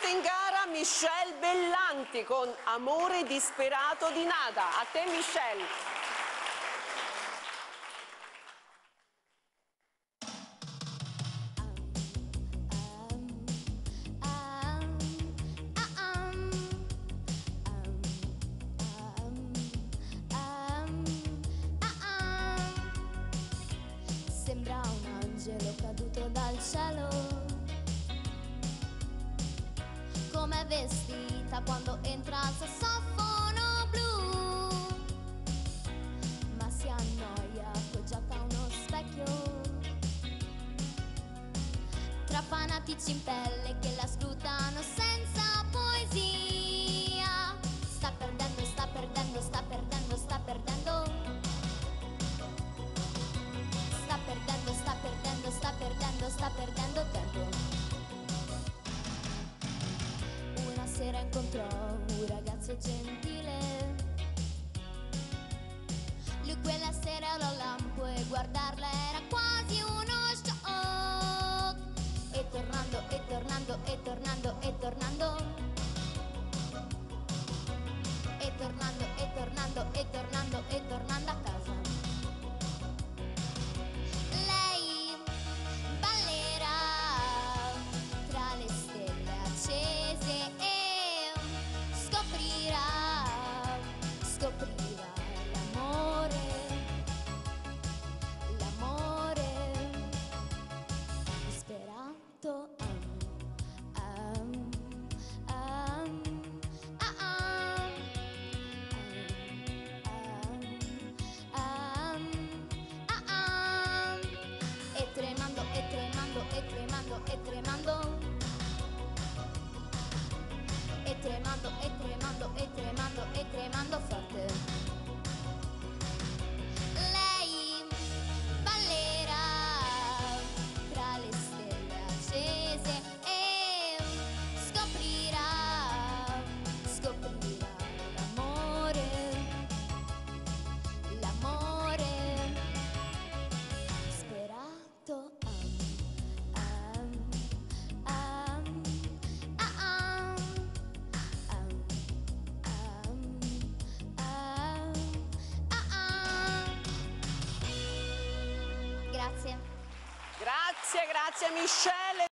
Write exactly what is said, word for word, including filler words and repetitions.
Entrate in gara Michelle Bellanti con Amore disperato di Nada. A te Michelle. Sembra un angelo caduto dal cielo, come vestita quando entra al sassofono blu, ma si annoia appoggiata a uno specchio, tra fanatici in pelle che la scrutano senza poesia. Sta perdendo, sta perdendo, sta perdendo, sta perdendo. Sta perdendo, sta perdendo, sta perdendo, sta perdendo tempo. Una sera incontrò un ragazzo gentile. Lui quella sera era al lampo e guardarla era quasi uno shock. E tornando, e tornando, e tornando, e tornando. E tornando, e tornando, e tornando, e tornando a casa. Scoprirà l'amore, l'amore disperato. Um, um, um, uh, um, um, um, um. E tremando, e tremando, e tremando, e tremando. E tremando, e tremando, e tremando, e tremando forte. Lei ballerà tra le stelle accese e scoprirà, scoprirà l'amore, l'amore disperato. Grazie. Grazie, grazie Michelle.